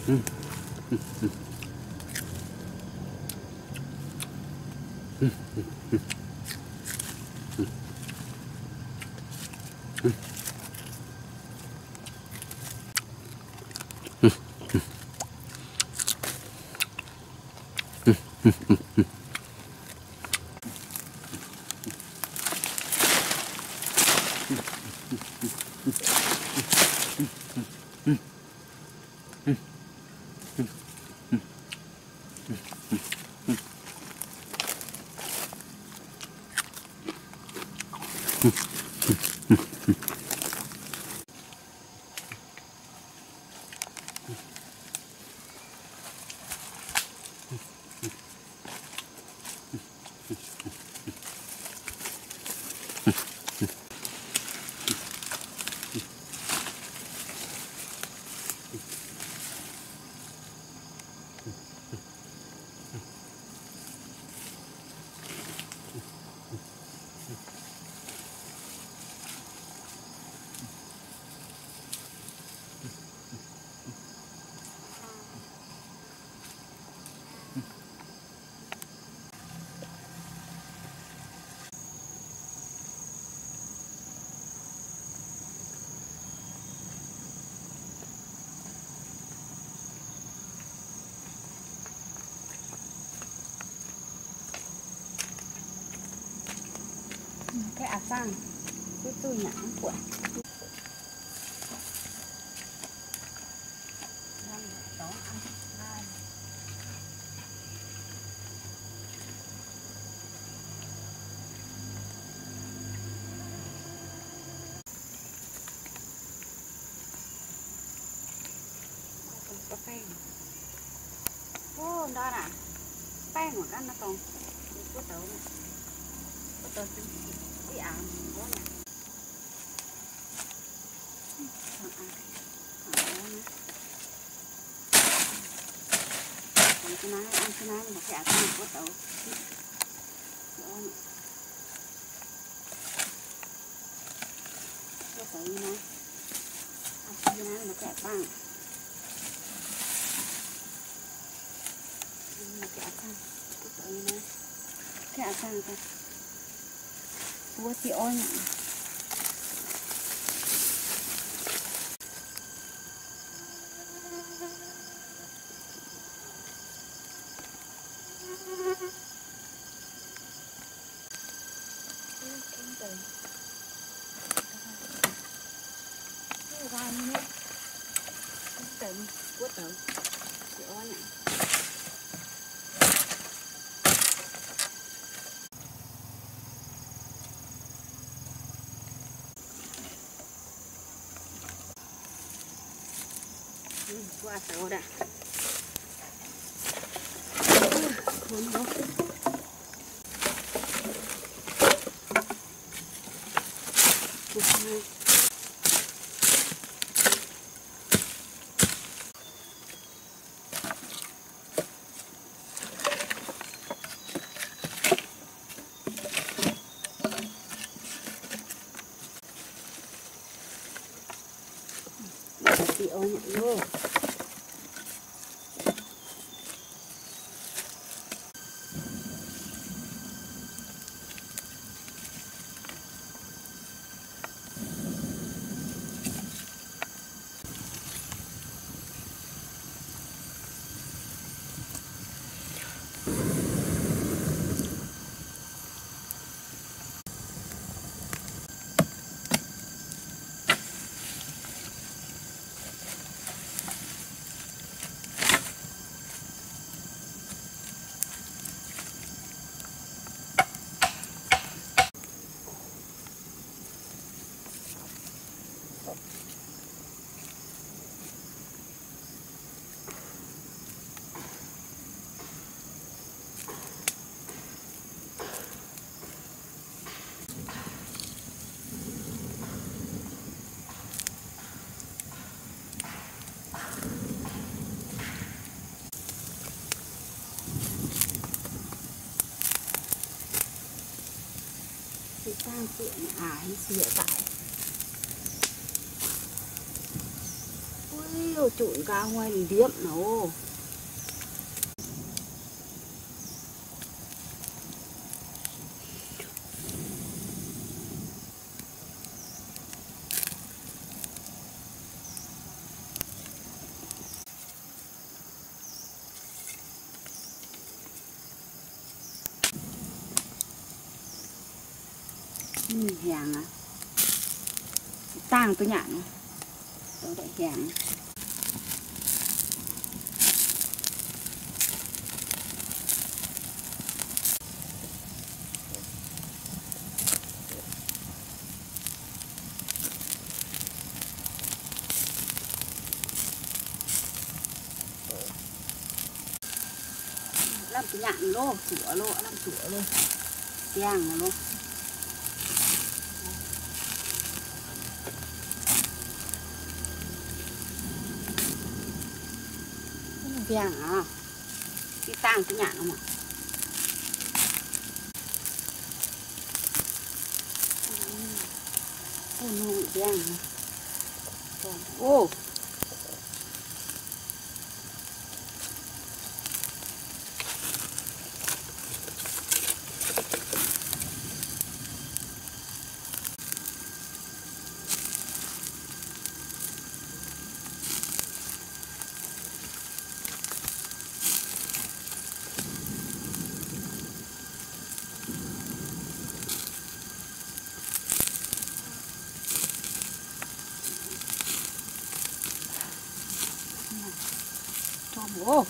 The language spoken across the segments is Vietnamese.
cái áo sang cái tôi nhãn của có phèn ô đó nè phèn một cái nó còn có tàu cái áo có nè cái này ăn cái này một cái áo có tàu có tàu như này ăn cái này một cái băng cái áo có tàu như này cái áo cái bố chị ơi qua sầu đã cuốn nó chị ơi nhận luôn sang chuyện ải sửa tại ui ôi trộn cá ngoài thì điếm nó. Hàng à, tang tôi nhạn tôi đại hàng làm tôi nhạn lô sủa lô làm sủa lô hàng lô vàng à, cái tang cái nhạn không ạ? Ô nuôi vàng, ô cho bố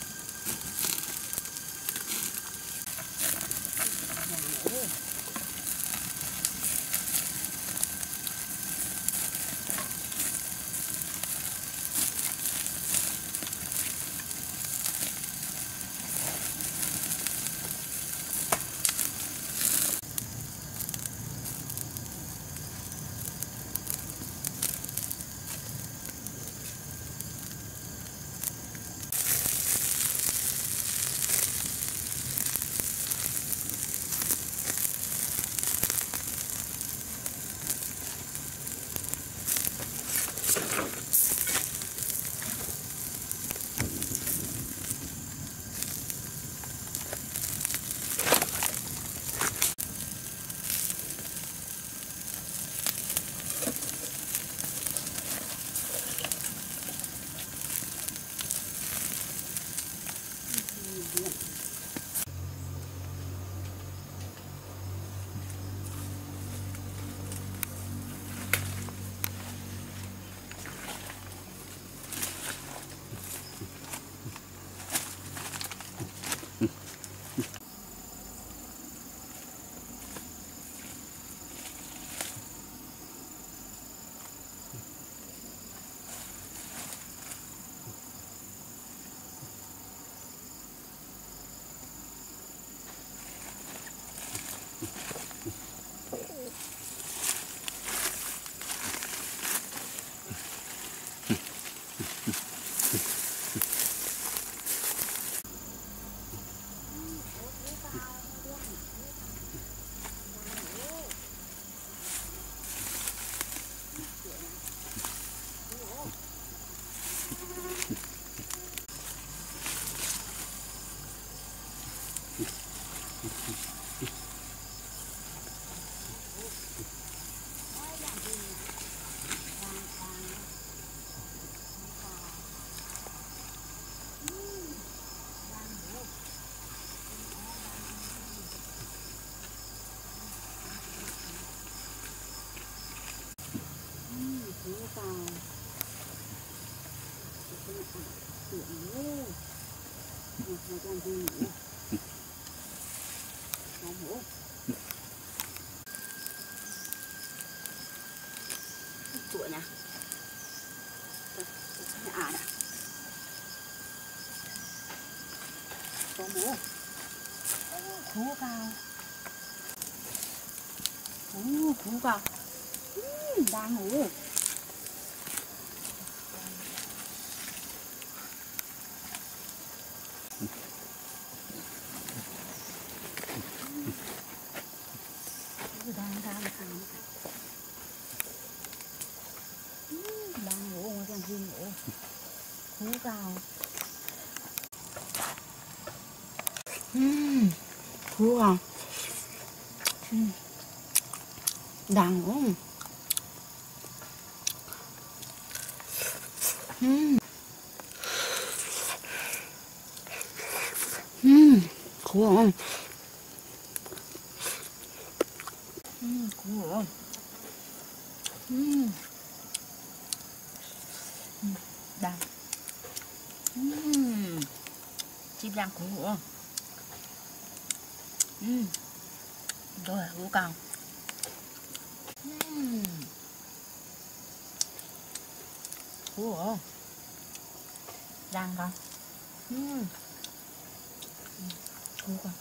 chuột nha, à nè, có mũ, thú cao, thú cao, đang ngủ. Đang ra được không? Đang ngủ, đang ngủ. Cú vào. Cú vào. Đàn quá. Cú vào. Cú vào. Đàn. Chim đàn cú vào. Rồi cú cao. Cú vào. Đàn con. Cú con.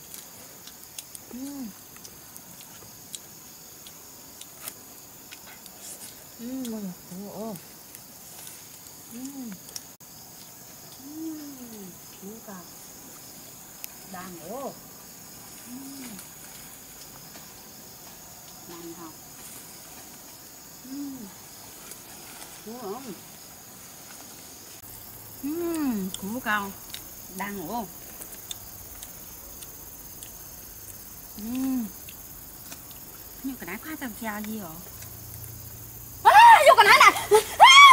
Cú vào. Cú cao. Đàn ố. Đàn không. Cú không. Cú cao. Đàn ố. Nhưng cái đá khoa tầm treo gì hả? Vô cái đá này.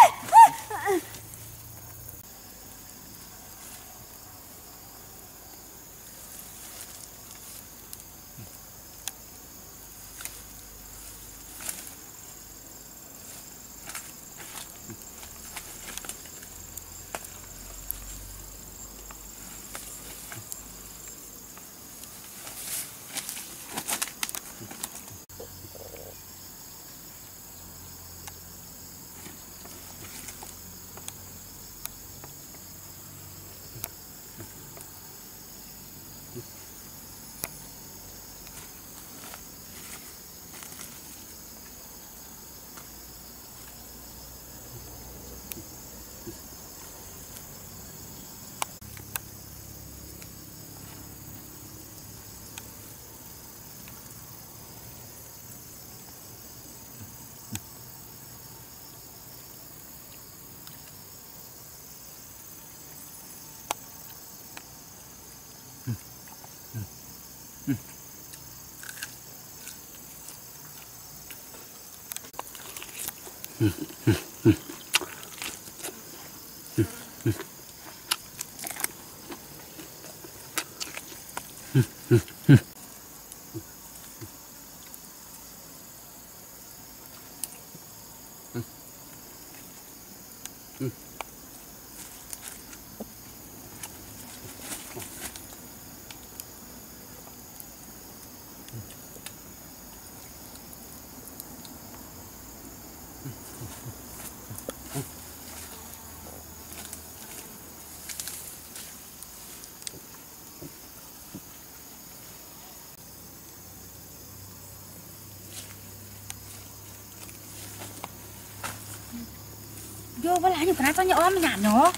Vô với lá nhiều cái này nhỏ mà nhạt nó.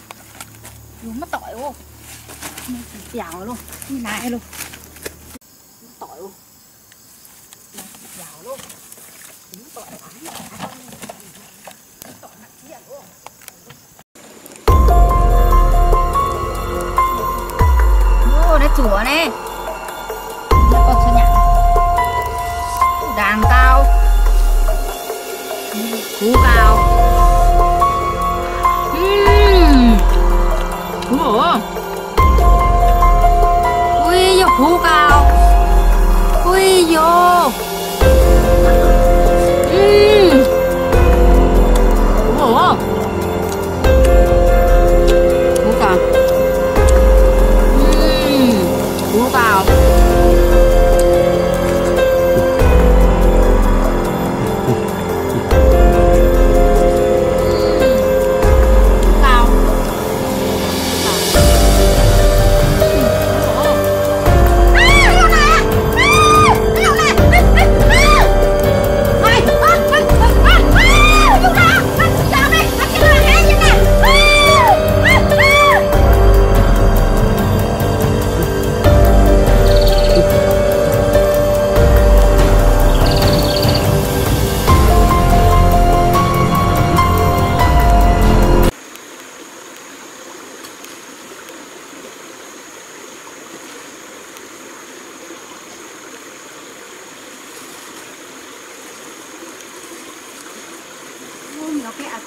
Vô mất tỏi luôn. Dẻo luôn, như này luôn. Mất tỏi luôn. Dẻo luôn. Đúng tỏi ái. Tỏi nặng diện luôn. Ô, nó chùa này. Nó còn sao nhạt. Đàn cao. Cú cao. Ủa? Ui vô cú cao. Ui vô. Ủa? Cú cao. Cú cao.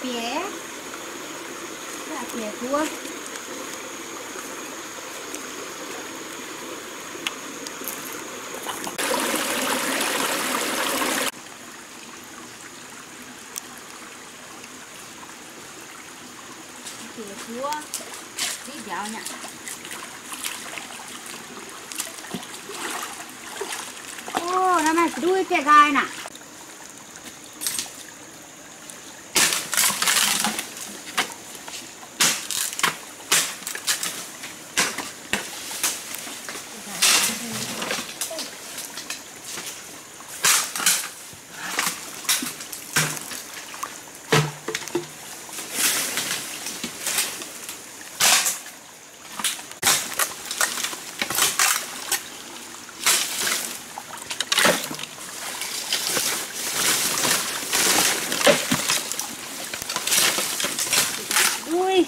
bẻ là bẻ cua bẻ cua đi dạo nhỉ. Ô, năm nay đuôi bẻ gai nè. Ui.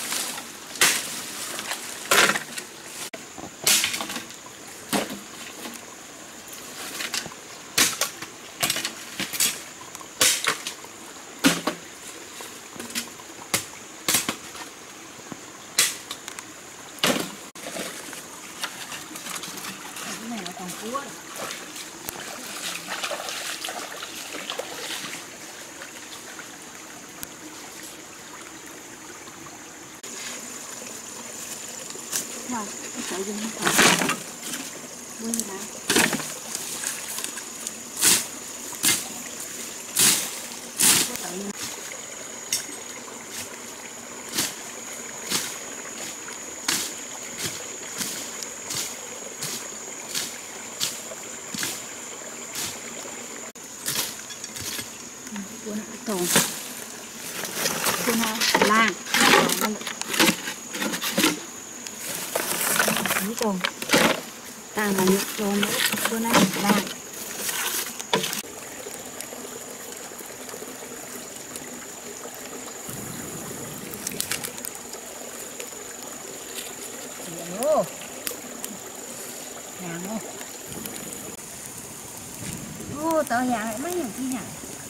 Cái này nó còn cua. Wow, cái sợi dây nó còn vui như này. Cuốn cái tồn cuốn lang cái tồn càng là những tồn nữa cuốn lang ô hàng ô ô tờ hàng lại mấy nhiều chi nhỉ.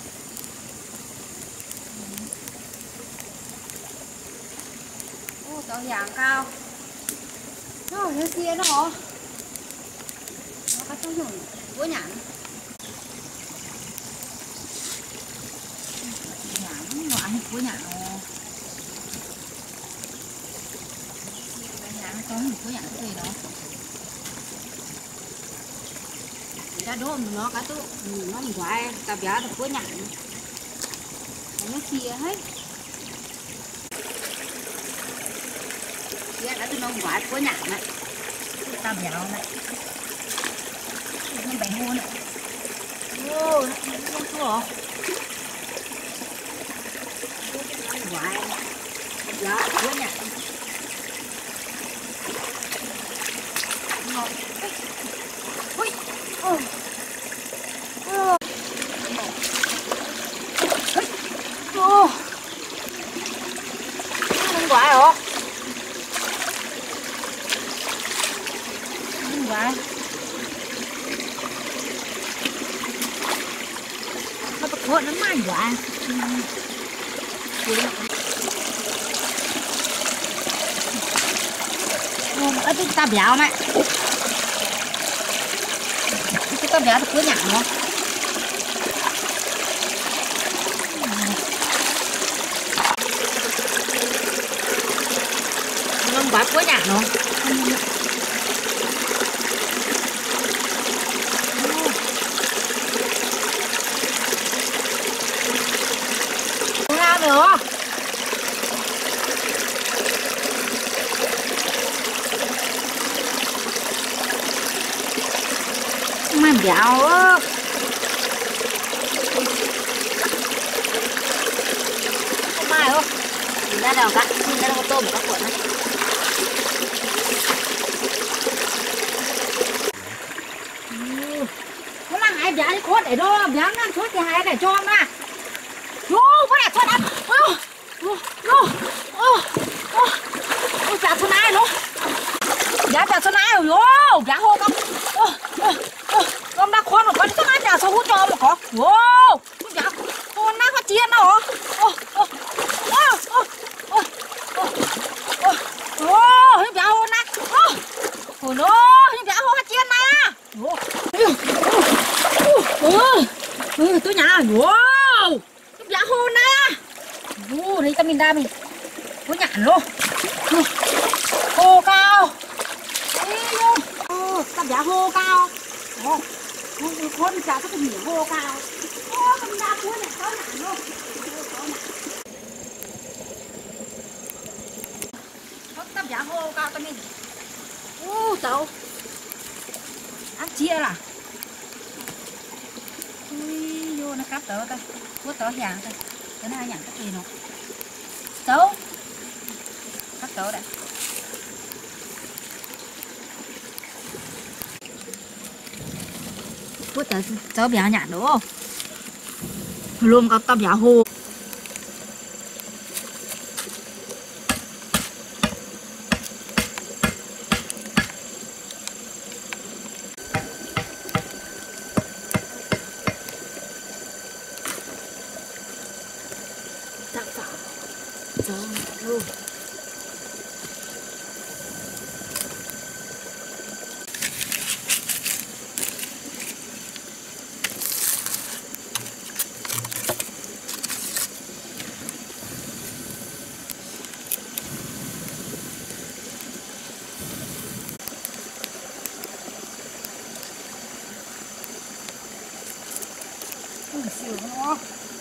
Ô tờ hàng cao nó ở kia nó hả nó có trong rừng của nhãn nhãn nó ăn của nhãn nhãn có một của nhãn cái gì đó ra đó nó cá tụ nó mình quái ta béo được của nhãn nó kia hết kia đã từ nó quái của nhãn này ta béo này nó bánh ngon này ô nó không thua quái béo của nhãn ngon ui ô ô ô không quái hả không quái nó bật hộn nó mạnh quá ở chúng ta béo mẹ chúng ta béo được cứ nhặt nó không quá cứ nhặt nó không ra nữa mà béo ơ không ai không nhìn ra đâu cả nhìn ra đâu có tôm một các cuộn này nó mang hai béo đi khốt để đo béo ăn khốt thì hai để cho mà vô có đẹp khốt ăn béo số này luôn béo số này rồi béo hô không con đã khôn rồi con sẽ ăn béo số hút cho mà có wow béo con đã phát triển đâu nhà. Wow, cái giá hôn nè. Thấy ta mình ra mình có nhạn luôn. Hô cao. Ta giá hô cao. Con giá có mình hô cao. Ta mình ra cuối này có nhạn luôn. Ta giá hô cao ta mình. Tao ăn chia là. Ui vô nó cắp tớ ta. Có tớ hàng ta. Tớ này nhạn cái gì nó. Tớ. Cắp tớ đã. Có tớ béo nhạn đúng không? Luôn có tao béo hô. Siêu nó.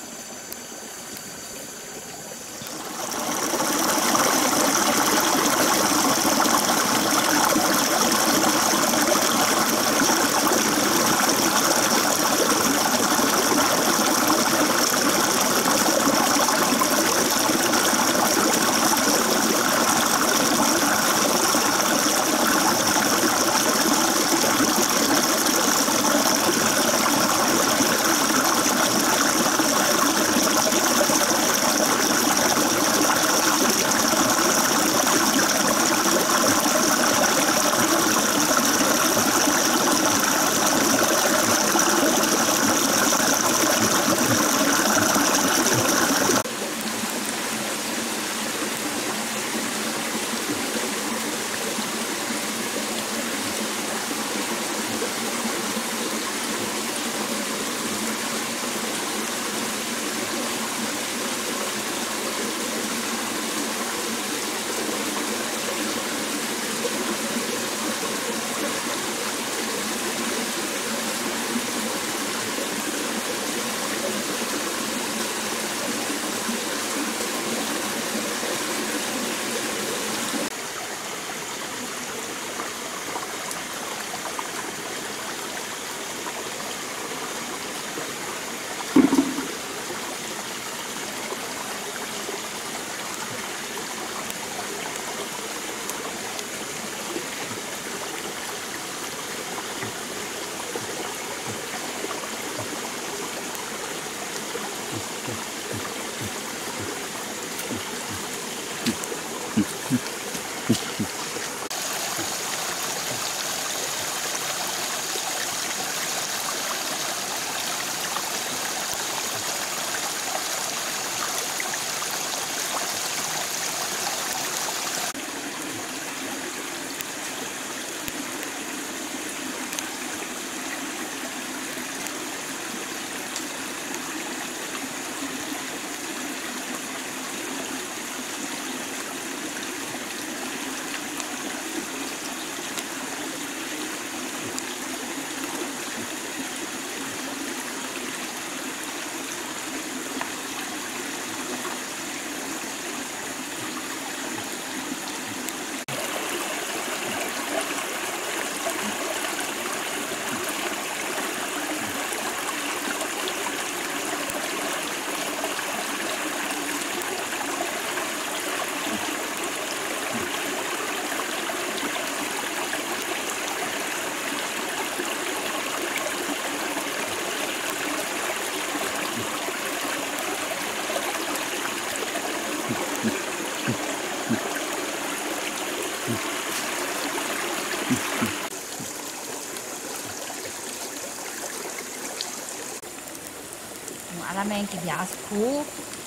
Alamen ki biasa ku.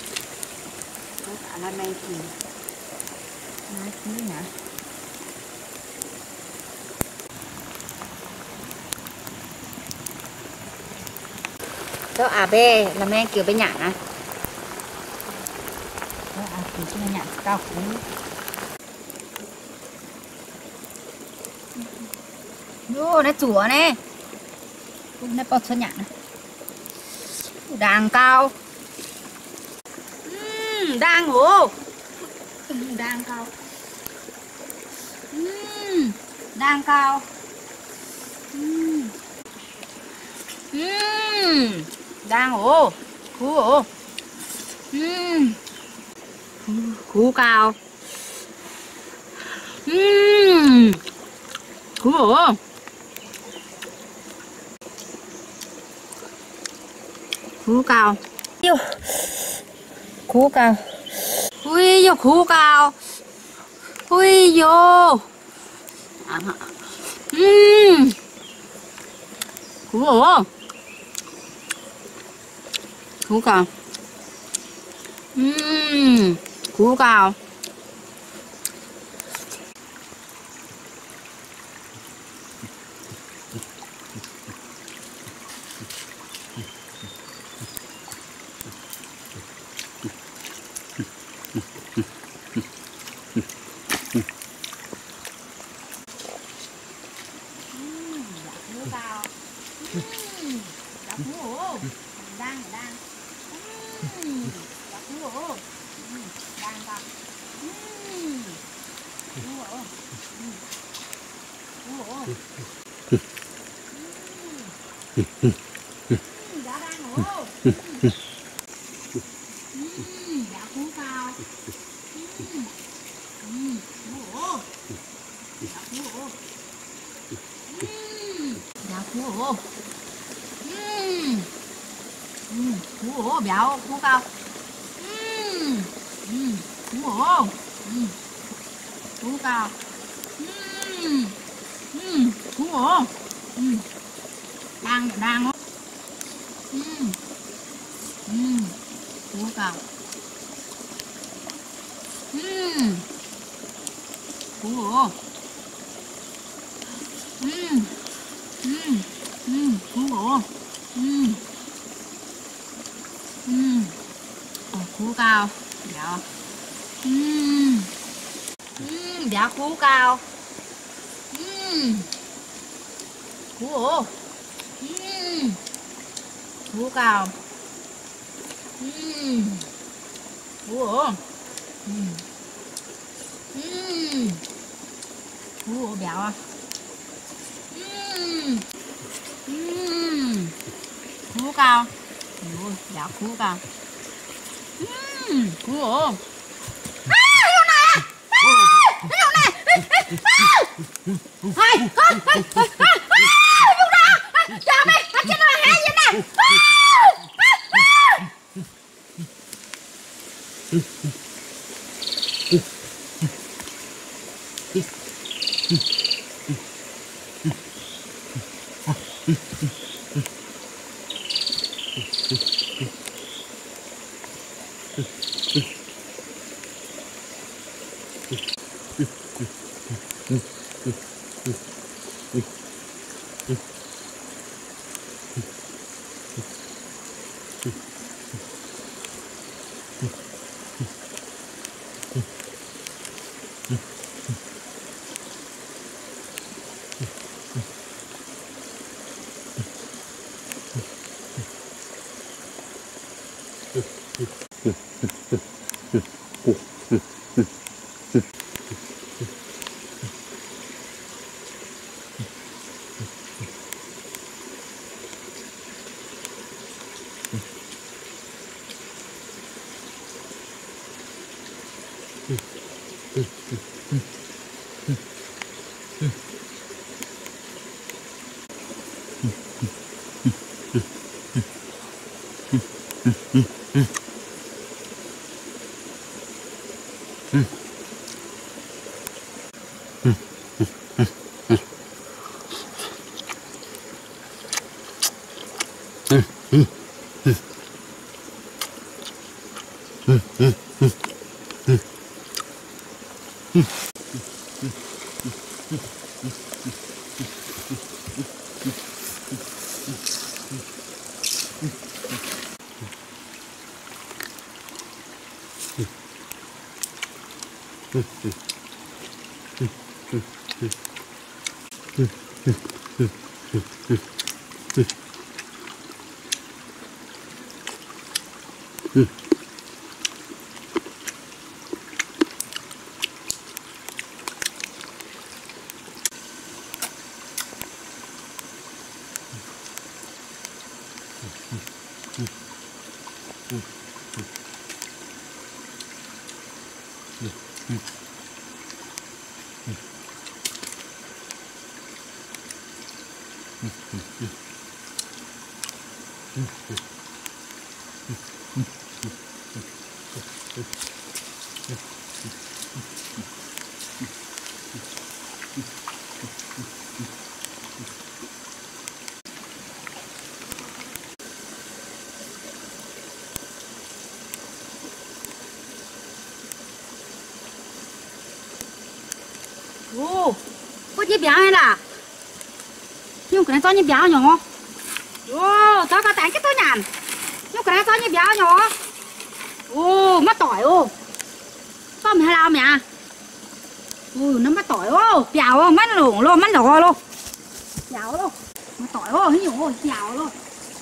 Alamen ki. Nah, ini nah. Cho à bê là men kiểu bên nhạn à. Cho à kiểu bên nhạn cao cú. Vô nó chùa nè. Nó bọt cho nhạn. Đang cao. Đang hổ. Đang cao. Đang cao. Đang hổ. Cú hổ. Cú cao. Cú hổ. Cú cao. Yêu. Cú cao. Ui vô cú cao. Ui vô. Cú hổ. Cú cao. Cú cao. Đang đang cú hổ. Đang cao. Cú hổ. Cú hổ. Đã đang hổ. Đã cú cao. Cú hổ. Đã cú hổ. Đã cú hổ. Cú hổ béo, cú cao. Cú hổ. Cú cao. Cú hổ. Đang hổ. Cú cao. Cú hổ. Cú hổ. Cú cao. Dạ. Dạ cú cao. Cú hổ. Cú cao. Cú hổ. Cú hổ béo à. Cú cao. Ôi, dạ cú cao. Cú hổ. Vô này. Vô này. Hai, con. Vô ra. Chào mày, anh chết rồi hai gì này. Ồ, có dây béo hay là? Nhưng cái này to như béo nhỏ. Ồ, tao có tán cái tôi nhàn. Nhưng cái này to như béo nhỏ. Ồ, mắt tỏi ô. Có mày làm mẹ. Nó mắt tỏi ô, béo ô, mắt lủng luôn, mắt đỏ luôn. Béo luôn. Mắt tỏi ô, hình như ô, béo luôn.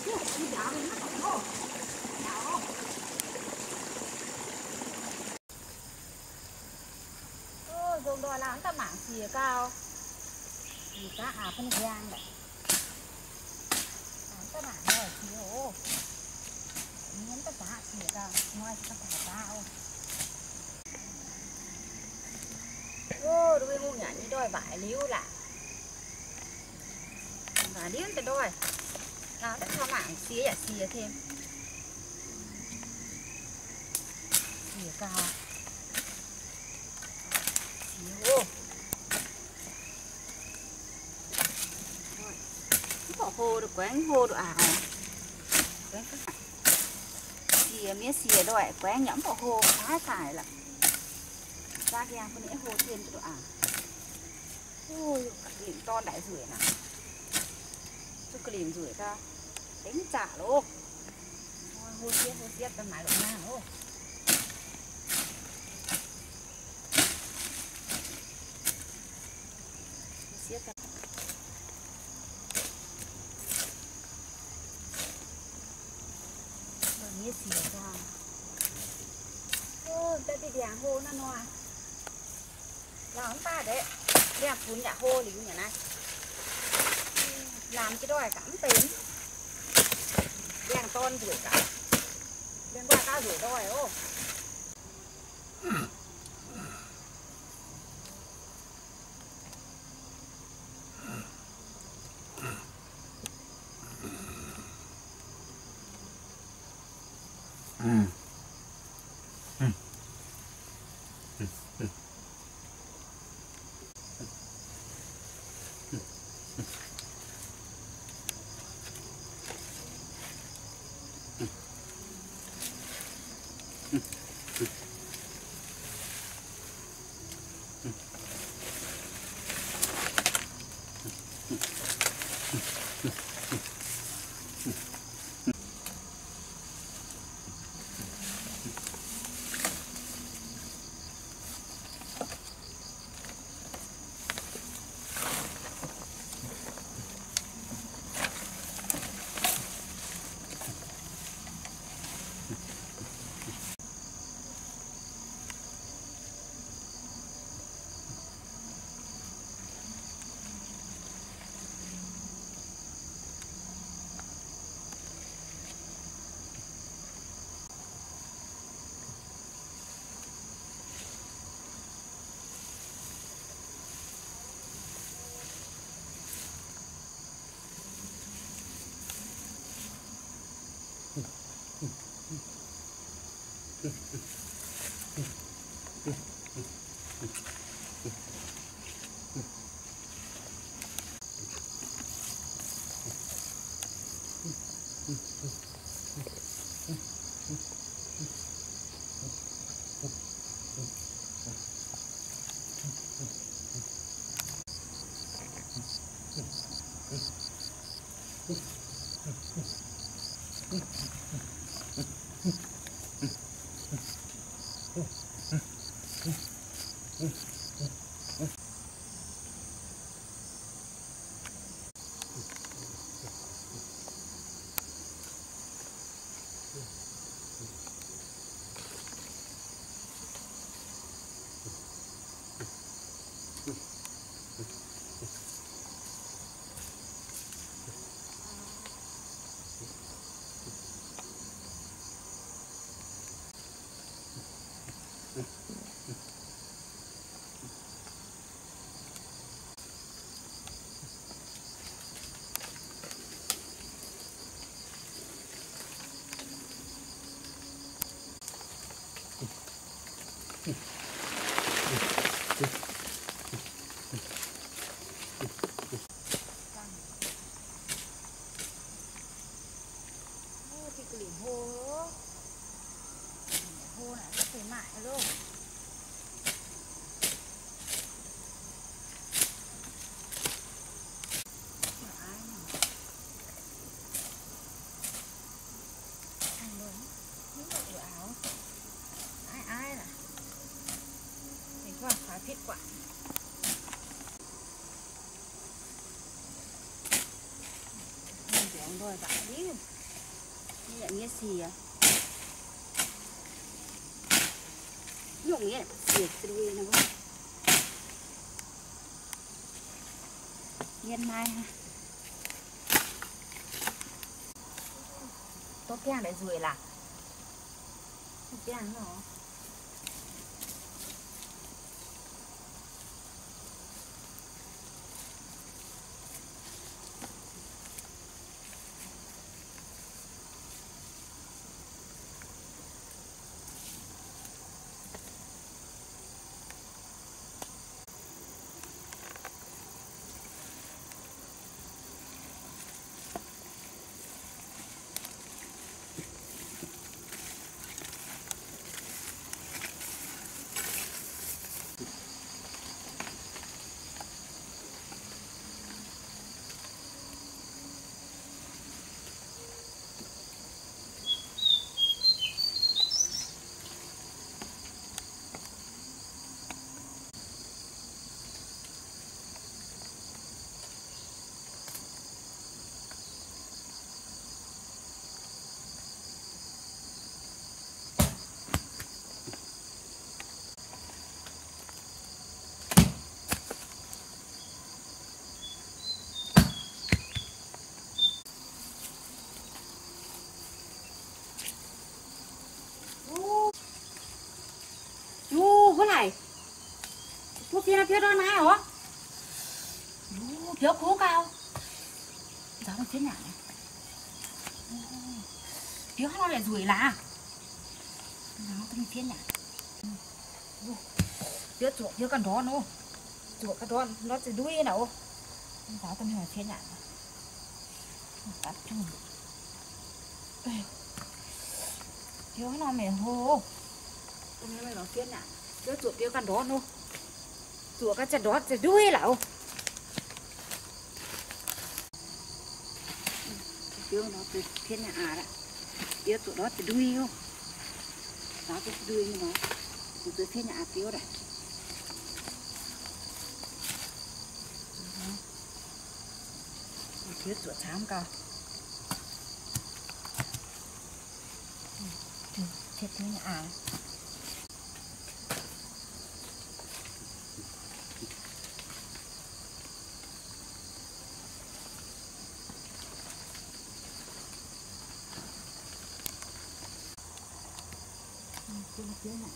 Dùng đòi làm ta mảng xìa cao thì ta phân giang đấy làm ta mảng rồi xìa ô miếng ta xìa cao ngoài ta cao ô đôi ngu nhảy như đôi vải liu lại và điên cái đôi làm ta cho mảng xìa thêm xìa cao xìa ô bỏ hồ được quán hồ được ảo quán xìa mía xìa đôi quán nhẫm bỏ hồ khá xài là ra gàng con nãy hồ thêm cho độ ảo ôi điểm to đại rưỡi nào cho cái điểm rưỡi ta đánh trả luôn hồ xiết ta mãi độ nào luôn xiết ta mía xìa ra ta đi đèn hô nó noa làm ta đấy đèn phun nhà hô thì như này làm cái đôi cảm tính đèn con rủi cả đèn qua cao rủi đôi ô lại luôn. Ai nè, thì quá phải thiết quả. Mình tưởng rồi bạn đi, như là nghĩa gì à? Dùng nghĩa là xịt đuôi nó không? Nhiên mai ha. Tốt keng để rùi là tốt keng nữa. Có này thuốc phía đó này hả? Phía cố cao giáo một phía nhà này. Phía nó lại rủi là nó tâm phía nhà phía con đó nó chuột cái đó nó sẽ đuôi nào giáo tâm hỏi phía nhà tắt chung phía nó mày hô tâm nó phía nhà phía chuột phía con đó nó chuột cái chân đó sẽ đuôi nào phía nó từ phía nhà đó phía tụi đó từ đuôi không đó từ đuôi như nó từ phía nhà phía này phía tụi xám cao phía nhà phía này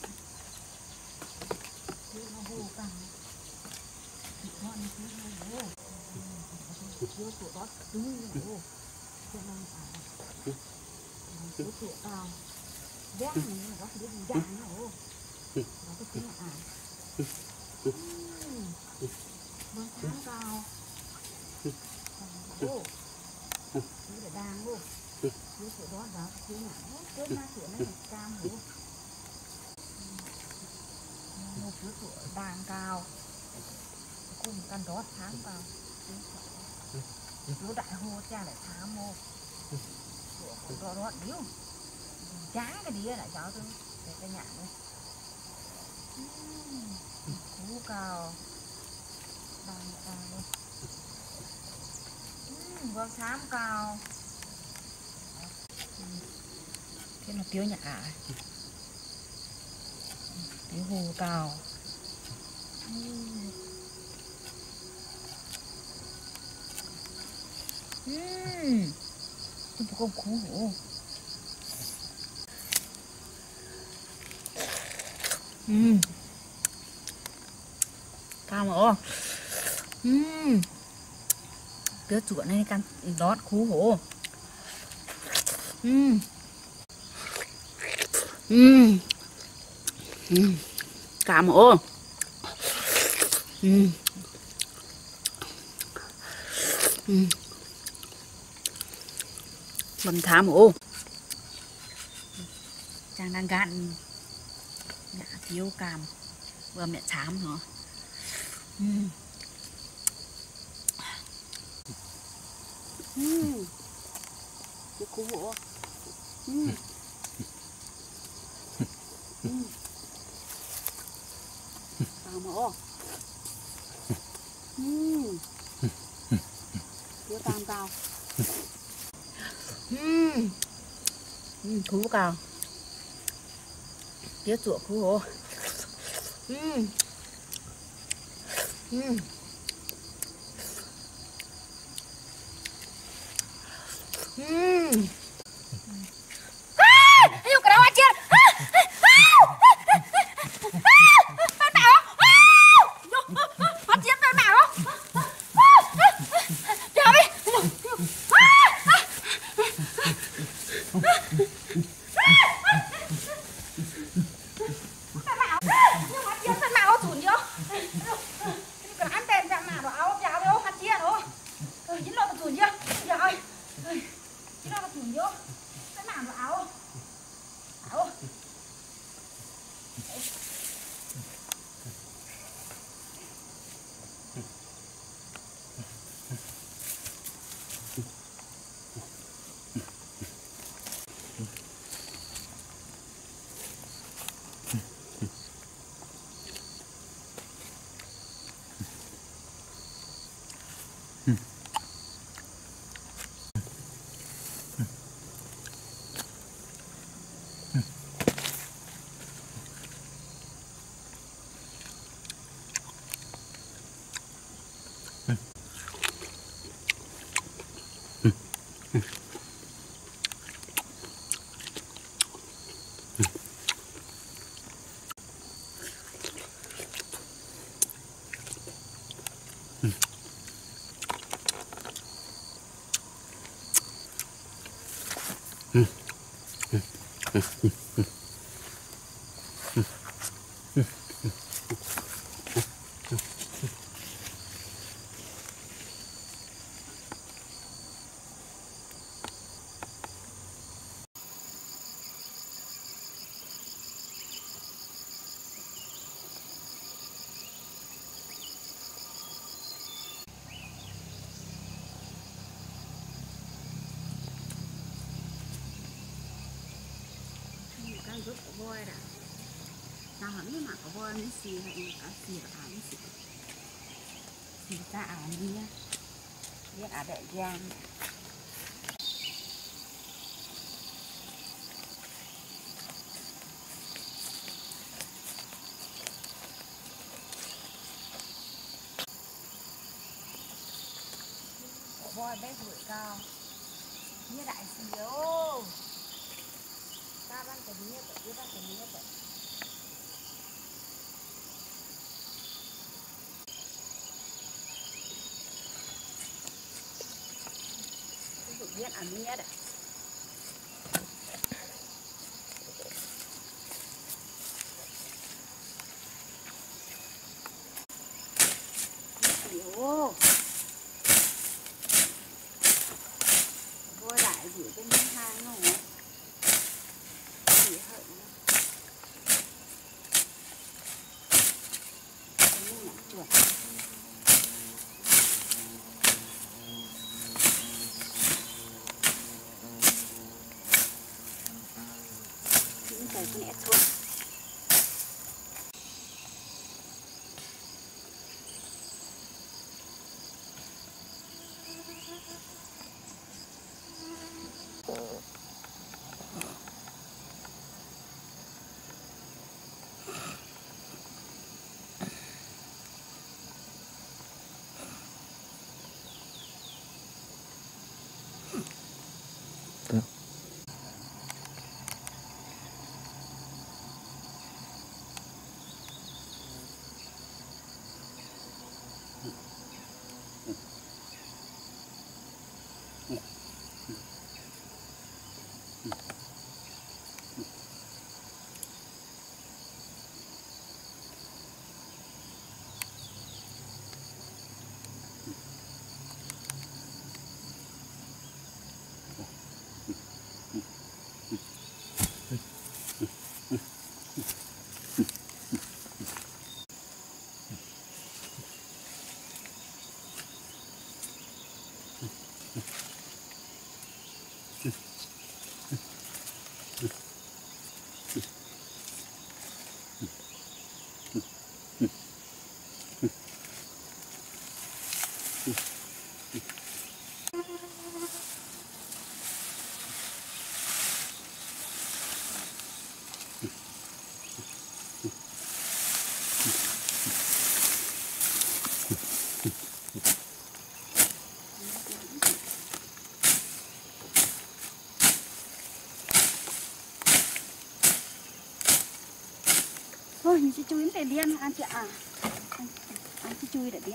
phía nó hô càng nó phía nó hô phía tụi đó đuôi hô phía nó phía tụi cao vét nó đó phía vàng nó hô nó cái phía nó nó sáng cao hô phía để đang hô phía tụi đó đó phía nào phía na phía nó cam hô một phía tụi đang cao cùng căn đó tháng cao nó đại hô cha lại tháng mô tụi đó đó điếu chán cái đĩa lại cháu tôi để cái nhạc đây cú cao đang cao đây con xám cao thế nó tiêu nhả tiêu hù cao tôi không cú hổ cao mà ô tứa chuột này căn đót cú hổ cả mà ô bầm thám ô Trang đang gạn Yêu cam vừa mẹ chám hả? Cái cú hổ. Cam hổ. Yêu cam cao. Cú cao. Tiếc chuột cú hổ. Yêu cái đó anh chưa? Phát bảo. Anh chưa phát bảo. Chờ đi. Giúp của voi đã sao hẳn nhưng mà có voi mới xì hay cá xì ở áo mới xì ra áo đi nhá biết áo đại giang của voi bé tuổi cao như đại xíu ta ban cái gì vậy? Yêu ban cái gì vậy? Ví dụ biết ăn nhất à? Hiểu. Vô đại gửi bên hang rồi. Cái nét thôi. Thôi mình sẽ chui để điên ăn chị à. Ăn cái chui để điên.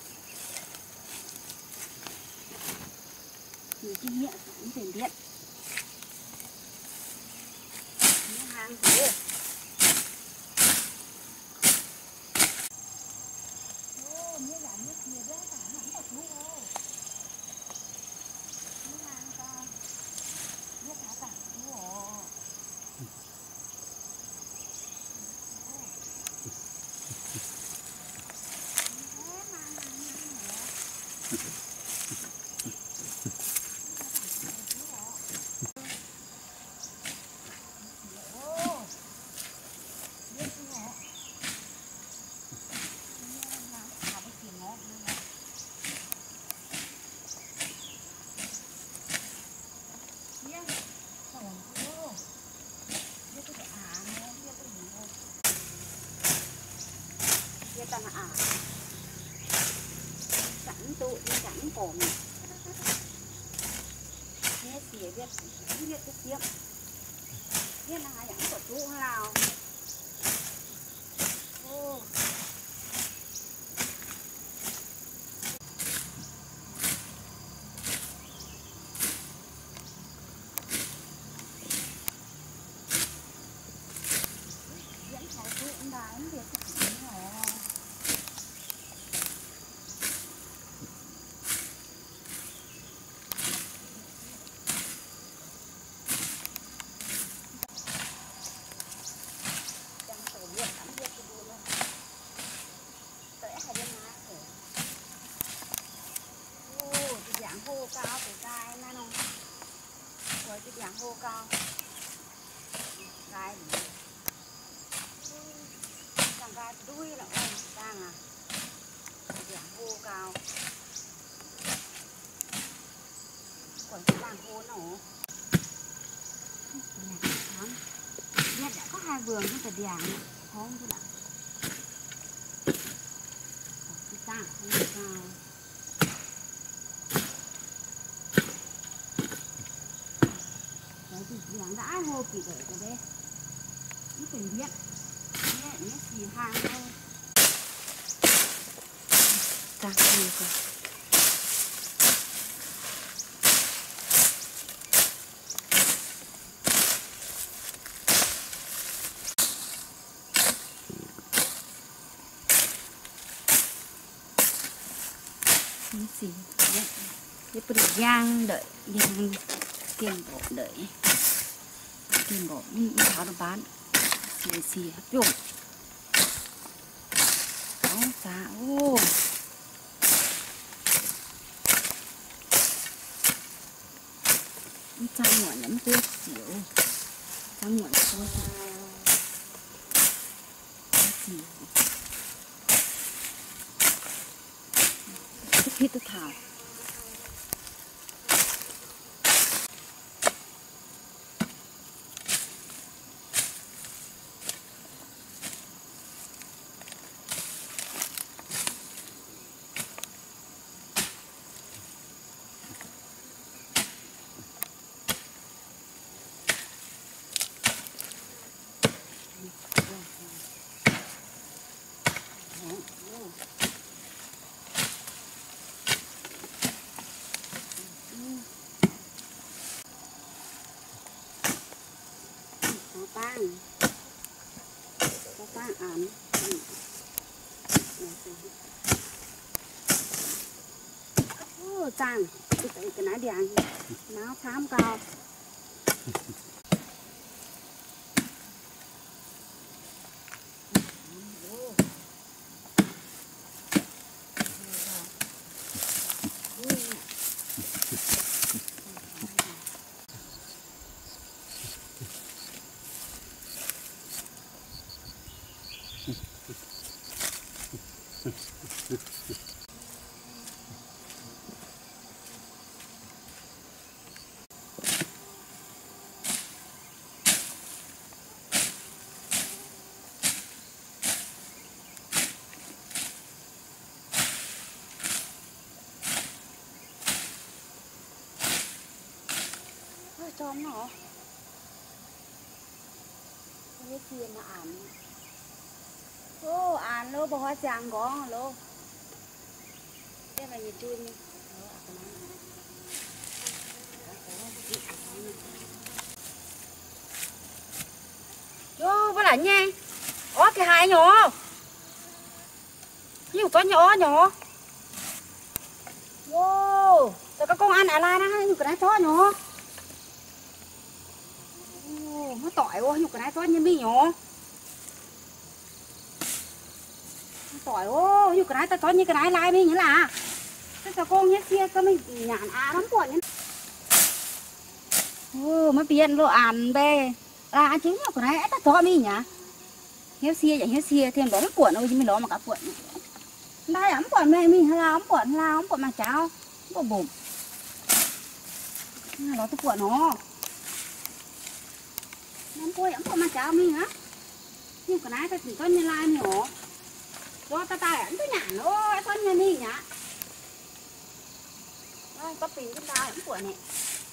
Mình chỉ nhẹ ăn để điên. Miếng hàng thế. Ô, miếng giảm miếng kia đó cả nó không được luôn. Miếng hàng ta. Miếng thả tảng luôn. Sẵn tụ sẵn cổm nghe xỉa biết cái tiếp biết là hai ảnh của tụ nào ô diễn khó tụ đánh việc sẵn rồi. Hô cao từ gai này không rồi cái dạng hô cao gai gì càng gai đuôi là ôi đang à cái dạng hô cao còn cái dạng hô nó biết đã có hai vườn nhưng phải đèn không chứ lại cái tảng hô cao. Giảng đã hô kỳ đợi cái đây nó phải biết nhé xì hàng thôi càng nhiều rồi nó xì cái bự giang đợi giang tiền bộ đợi tiền bộ tháo nó bán xì hấp dụng áo xá ô trang ngoại nhắm tuyết xỉu trang ngoại xôi xỉu thích hít tôi thảo có tăng án ô chàng cái nái đèn nó khám cao chom nó cái kia nó ản ô ản lô bao hoa chàng có lô cái này nhìn chui đi ô với lại nha ó cái hai nhỏ nhiều to nhỏ nhỏ ô rồi các con ăn lại đó nhiều cái này to nhỏ ô nó tỏi ô nhiều cái này to như mi nhỏ tỏi ô nhiều cái này ta to như cái này lại mi nhỉ là cái sao con nhét kia có mình nhàn lắm của nhỉ ô mới biến lo ăn bê là chứ nhiều cái này ta to mi nhỉ hiếu xia thêm đó nó cuộn đâu chứ mình đó mà cả cuộn đây ấm cuộn mẹ mình là ấm cuộn mà cháo có bụng nó tôi cuộn nó ấm cuộn mà cháo mình á nhưng cái này ta chỉ có như lai mình hổ đó ta ấm tôi nhả nó con nhà mình nhá đây có pin cái ta ấm cuộn này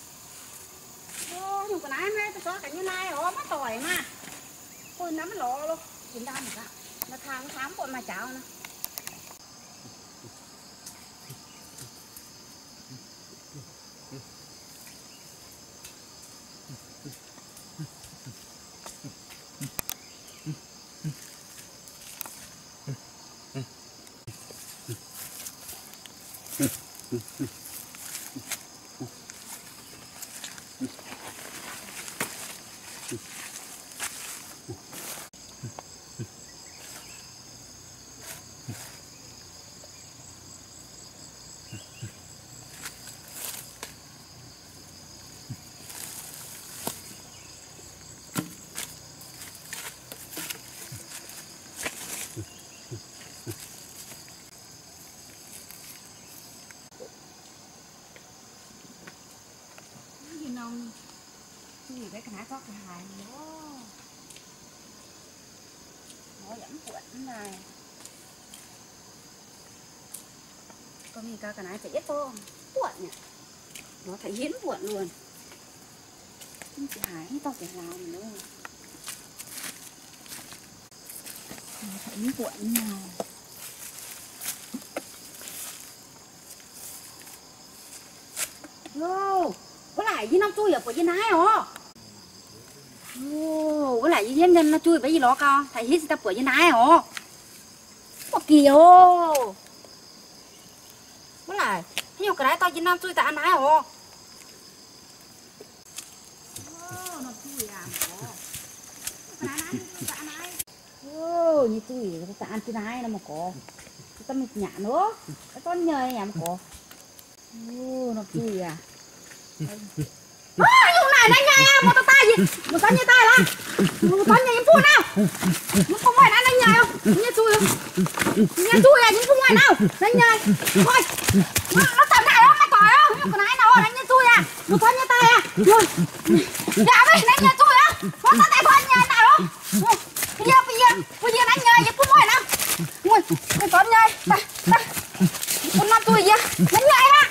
ô nhưng cái này ta có cả như lai hổ mất tỏi mà ôi nắm lò luôn chúng ta mà nó tháng cuộn mà cháo nó nông gì cái cá có cái hài nó vẫn cuộn này có gì cả cái này phải ít không cuộn nhỉ nó phải hiến cuộn luôn không chỉ hái to phải làm nữa nó phải hiến cuộn nào ô có lại với nó chui ở của trên này hả ô có lại với nhân nó chui với gì đó con thầy hít tập của trên này hả có kìa ô có lại nhiều cái đấy to trên năm chui tại ăn này hả nó chui à ô như chui tại ăn trên này nó mà có con mịt nhả nữa cái con nhơi nhà mà có ô nó chui à lúc này đánh nhai à, một tay gì một tay như tay là một tay như phun nào nó không phải đánh nhai không như chui à những phun ngoài nào đánh nhai thôi nó tầm này không cái còi không nhưng cái này nào đánh như chui à một tay như tay à rồi dạ đi đánh như chui á nó tay thôi nhai nào không bây giờ đánh nhai những phun ngoài nào ui cái con nhai con năm tuổi gì đánh nhai á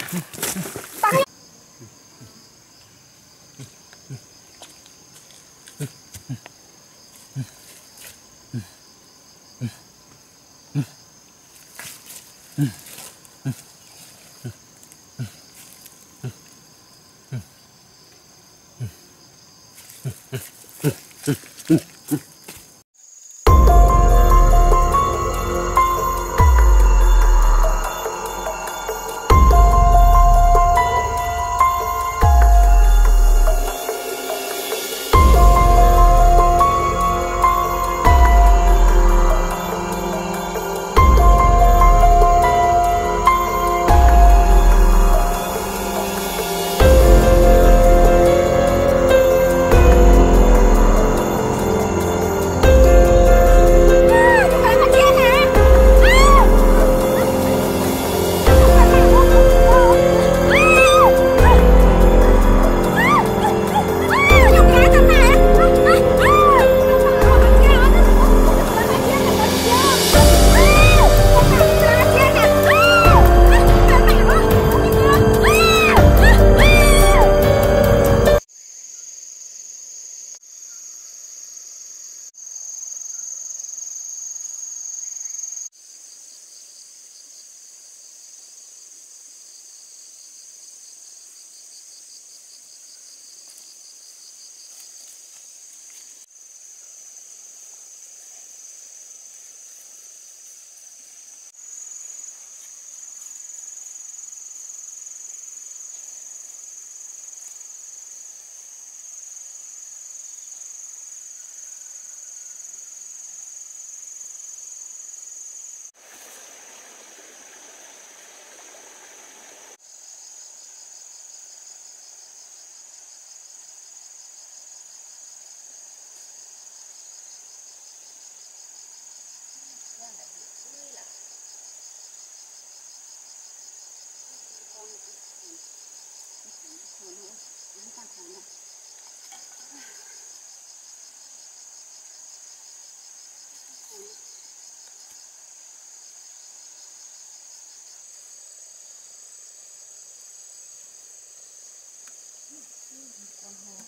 Mm-hmm.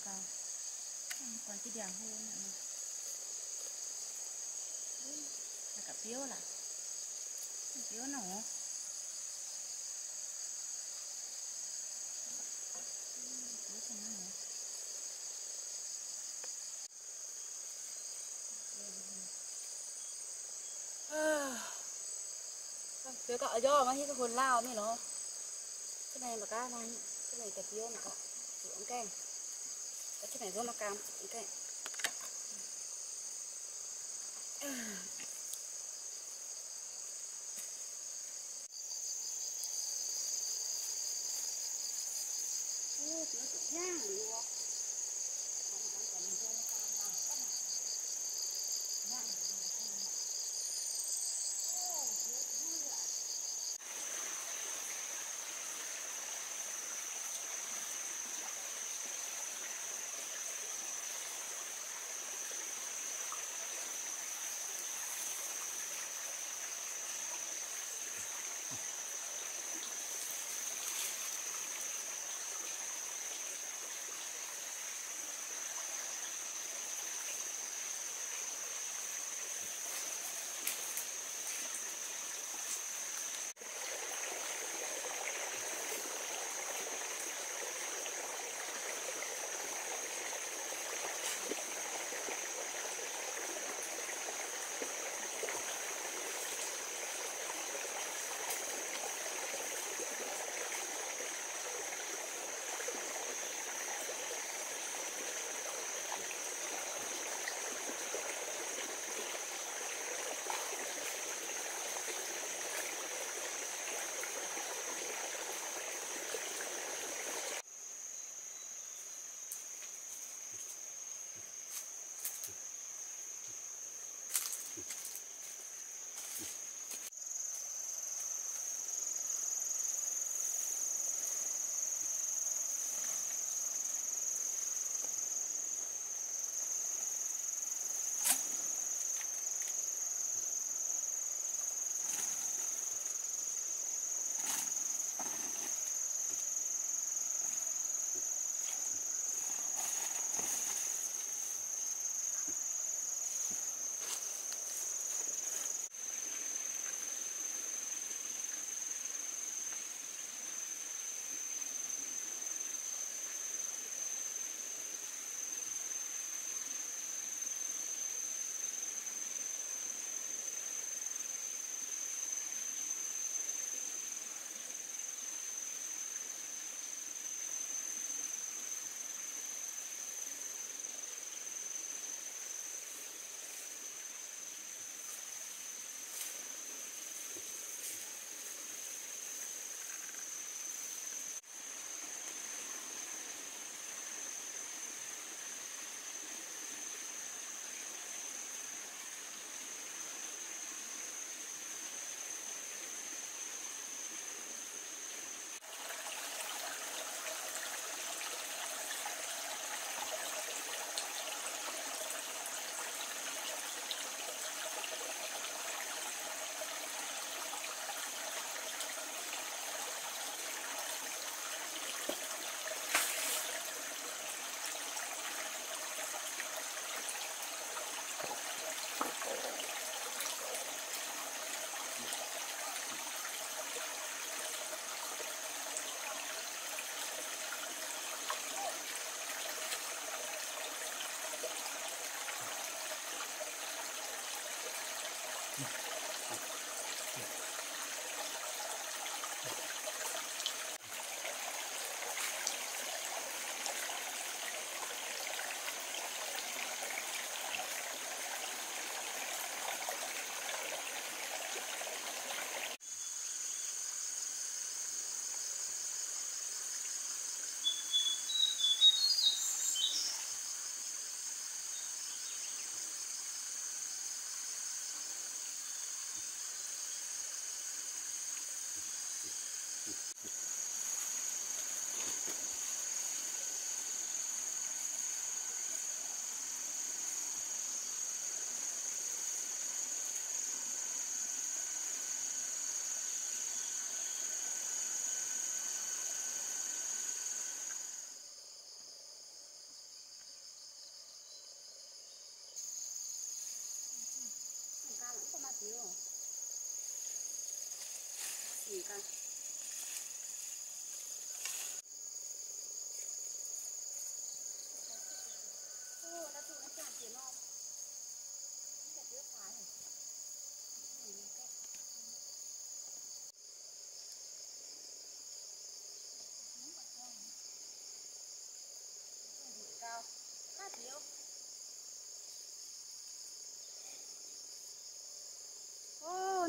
cao còn cái đèn hơn nữa là cả phiếu là phiếu nó phiếu cho nó phiếu cọ do mà cái hồn lao mới nó cái này mà cá này cái này cái phiếu này cọ dưỡng cái này rất là cam cái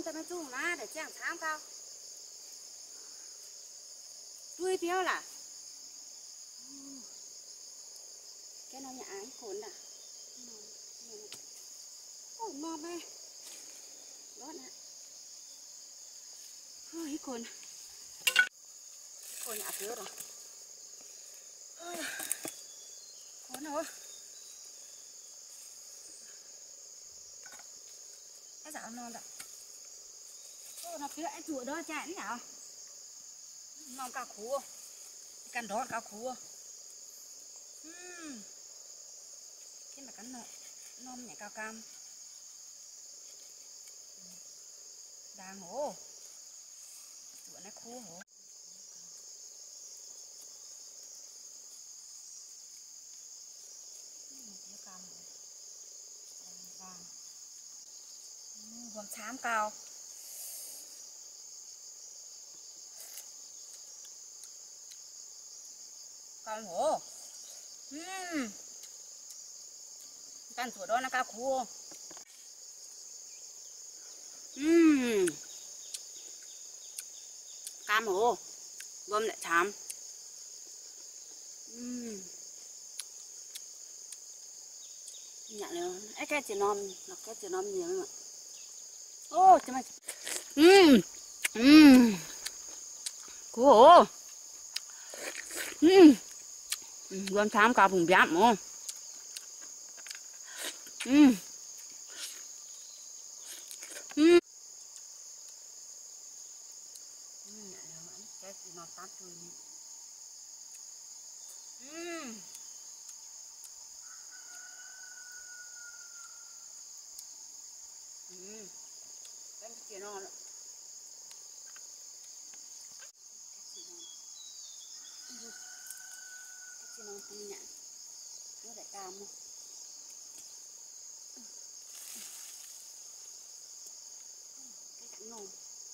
tao mới chung mà để chẳng sáng cao tươi tiêu là cái nó nhả cồn à ôi ngon đây đó nè ôi cồn nhả tiêu rồi cồn rồi cái dạo non rồi nó phía anh chuột đó chạy thế nào non cao khú căn đó cao khú cái mà cắn non nhảy cao cam đang hổ chuột nó khú hổ tiêu cam vàng vòng xám cao con hổ căn chuột đó nó cao khú cam hổ gom lại chám nhận được cái chỉ non là cái chỉ non nhiều mà ô chứ mày cú hổ gom chám cao vùng biám mà cái chỉ non tát chui cái chỉ non chỉ non không nhả nó để cam không cái cắn nồi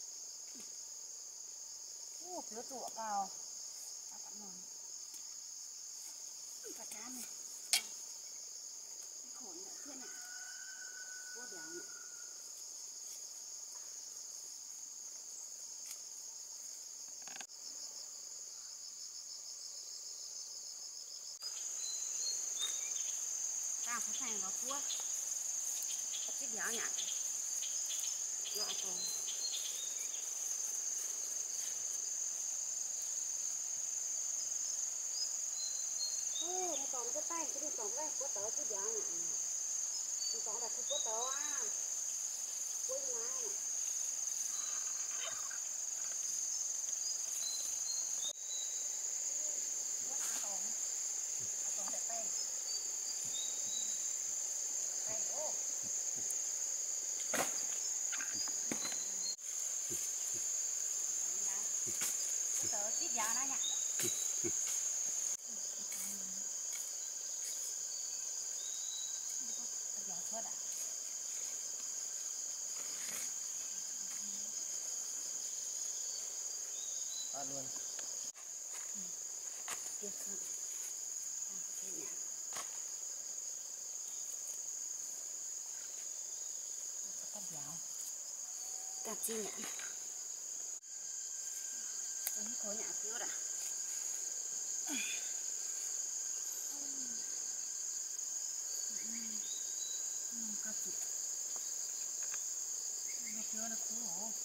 phía trụ cao cắn nồi cả cá này cái khổn nữa thế này vô béo này ta phải thành vào cua cái béo nhỉ loại còn nó còn cái tay cái còn cái có tớ cái béo nhỉ nó còn là cái có tớ à cuối này còn cái tay ô cái tớ tiếp béo nó nhỉ thôi đã luôn tiếp xong cái nhà cắt dạo cắt chi nhỉ cái khối nhà thiếu đã cắt chị nó thiếu là khổ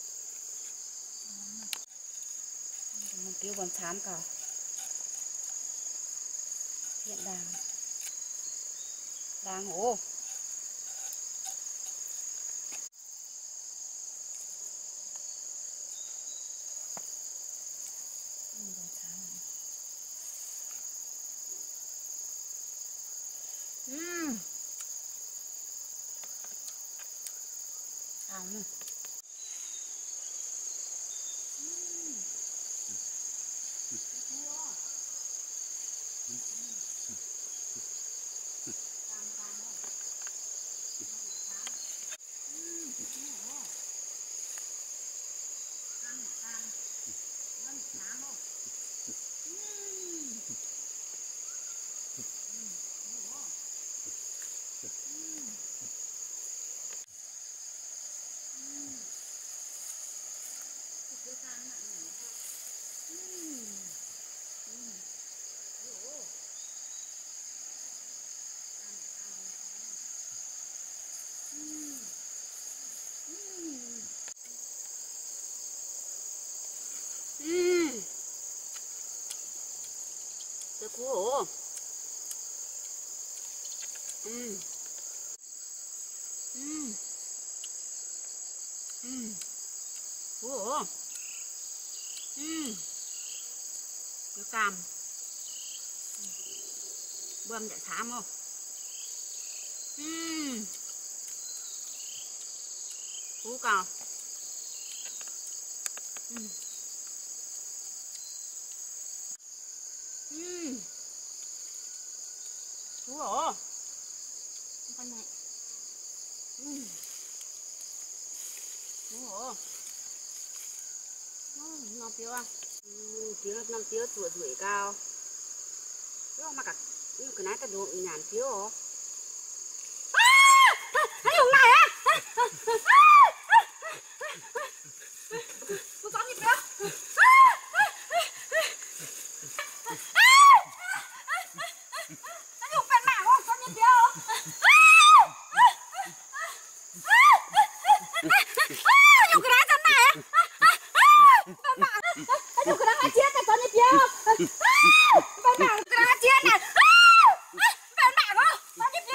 mình tiêu còn xám cả hiện đang hổ ăn Ủa. Ừm. Ủa. Nó cam. Bơm để thám không? Cú cao. Ủa. Con này. Ủa. Nó tiêu à? Tiêu 5 tiêu tuổi cao. Tiêu mà cả cái này ta đồ nhàn tiêu. Cái dùng này á. Cô con gì kia? Cái dùng bên mạng không? Con gì kia? Dùng cái này chân này. Bên mạng. Dùng cái này chết này con gì kia? Bên mạng cái này chết này. Bên mạng không? Con gì kia?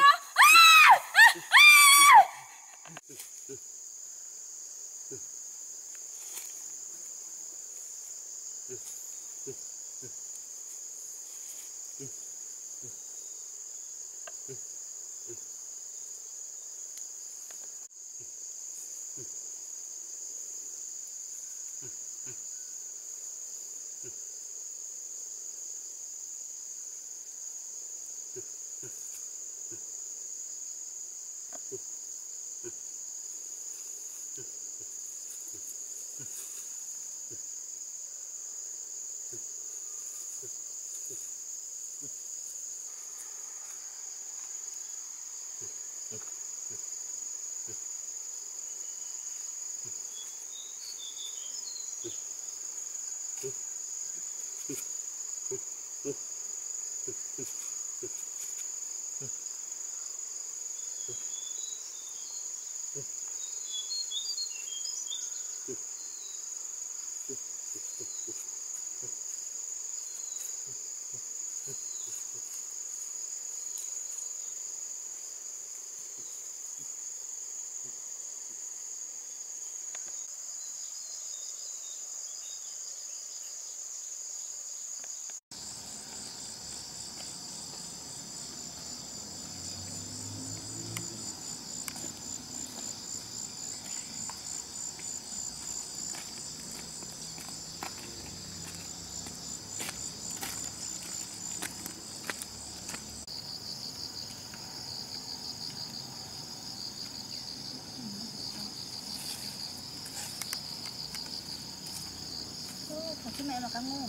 Chứ mẹ là cá ngu.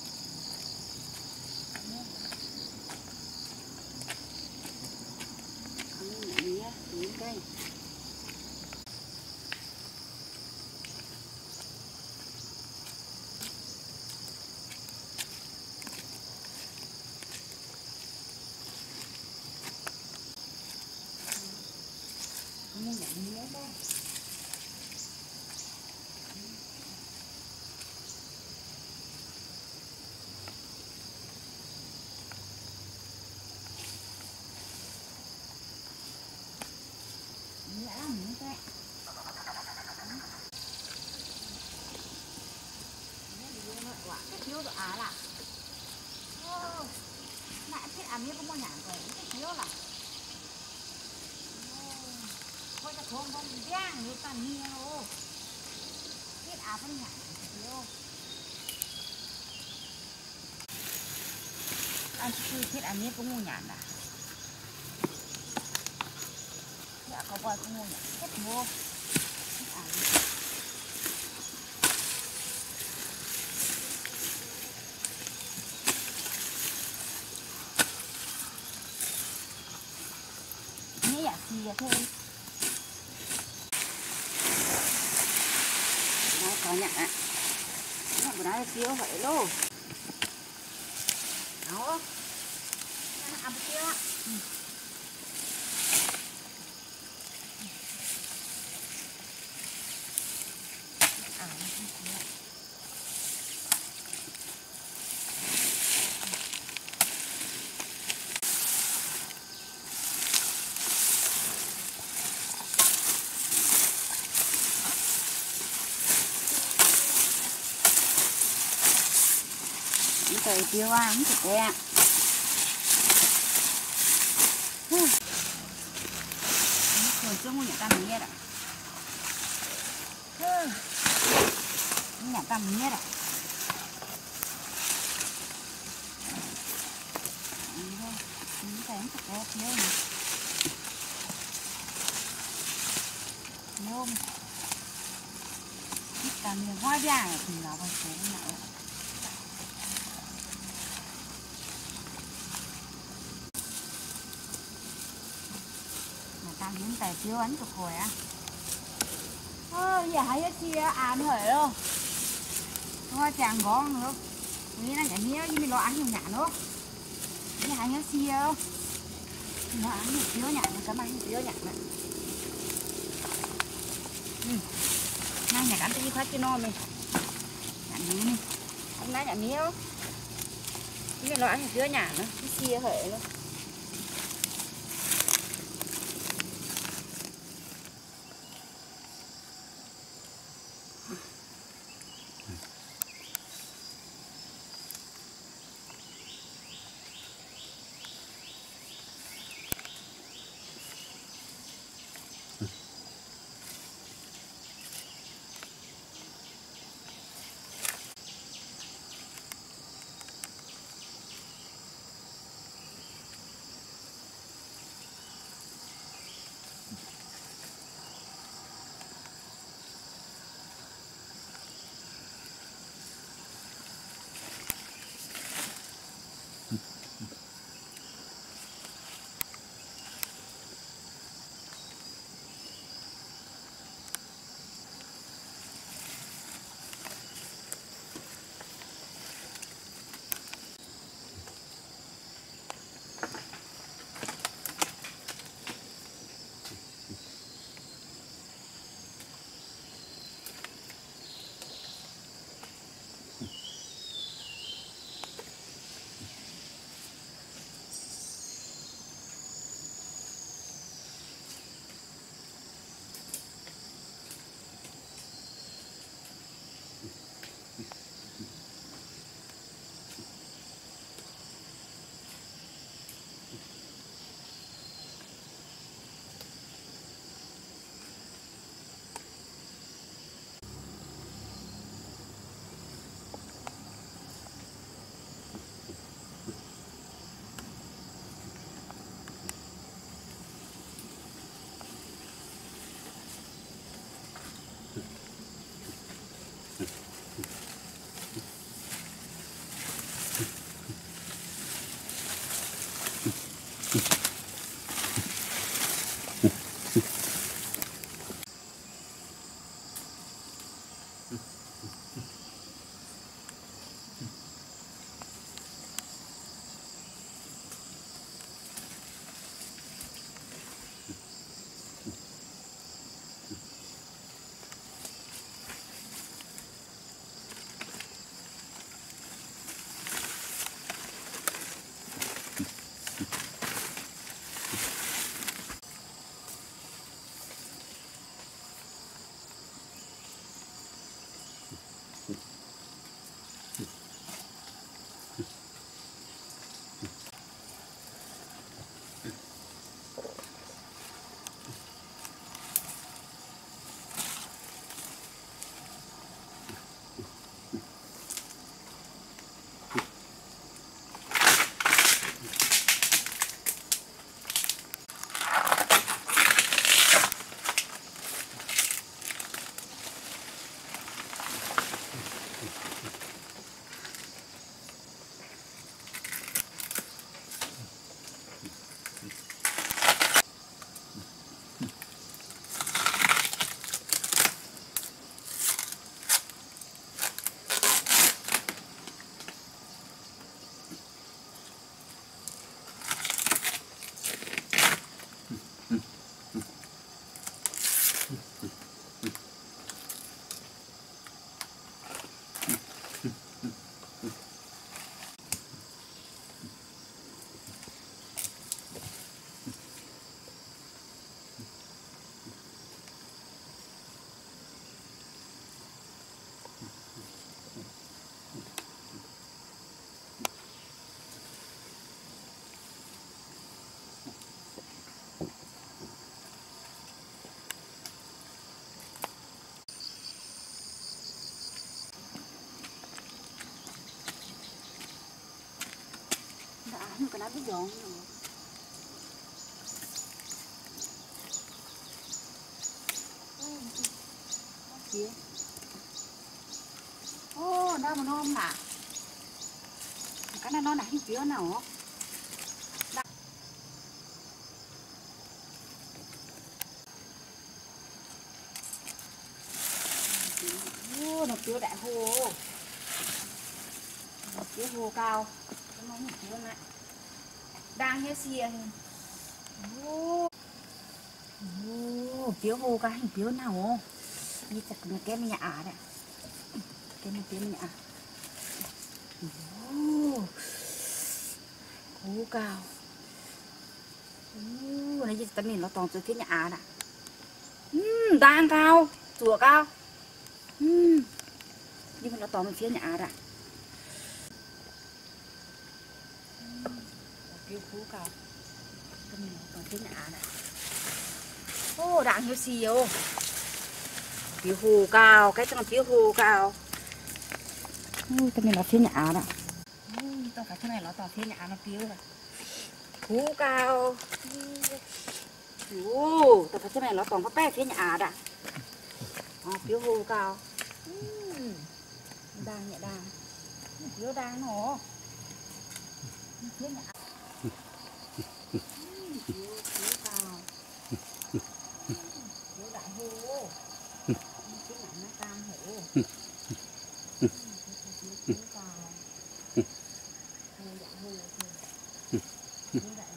Đây. Ngu nhận mía đây. Cái thiếu rồi à là nãy thiết ăn có mua nhãn rồi cái thiếu là thôi ta không con giang người ta nhiều thiết ăn con nhãn thiếu ăn thiết ăn có mua nhãn à dạ có coi có mua nhãn hết mua gì thôi. Đó, có nhận ạ. Nó bữa nay siêu vậy luôn. Đó. Nó ăn siêu ạ. tẩy tiêu ăn thịt đen. Rồi chung nhà ta mía rồi. Nhà ta mía rồi. Ini sayang cekok nhôm. Nhôm. Cả miếng hoa vàng thì nó còn số nữa. Mà ta miếng tài tiêu ăn cực hồi á. Giờ hay chia ăn hỏi đâu. Hoa chàng ngon nữa. Nghĩ là cái mía mình lo ăn nhiều nhả nữa. Cái hay nó chia đâu. Nó ăn một tiêu nhả, cảm ơn một tiêu nhả này. Nay nhà ăn cái phát cho no mình. Nhả mía này. Hôm nay nhả mía không? Cái này nó ăn một tiêu nhả nữa, cái chia hởi luôn. Đã nhưng cái đó biết giòn nữa. Kia. Ô, đâu mà non mà. Cái này nó nãy cái kia nào. Ô, nó kia đại hồ. Nó kia hồ cao. Nó một kia lại. Đang như xìa. Ô. Ô, kia hồ cái hình kia nào. Như chắc là cái nhà đấy. Cái nhà. Hồ cao. Này gì tao nhìn nó toàn từ cái nhà nè. Đang cao, chùa cao. Nhưng mà nó toàn phía nhà nè. Kêu phú cao. Tao nhìn nó toàn phía nhà nè. Ô, đang hiếu xìu. Phía hồ cao, cái thằng phía hồ cao. Tao nhìn nó phía nhà nè. Tao phải thế này nó toàn phía nhà nó phía rồi. Phú cao. Tao phải thế này nó toàn có bé phía nhà đã. Phía hồ cao. Đang nhẹ đang. Phía đang nó. Phía nhà. Phía cao. Phía đại hồ. Phía nhà nó cam hồ. Phía cao. Hồ đại hồ. Phía đại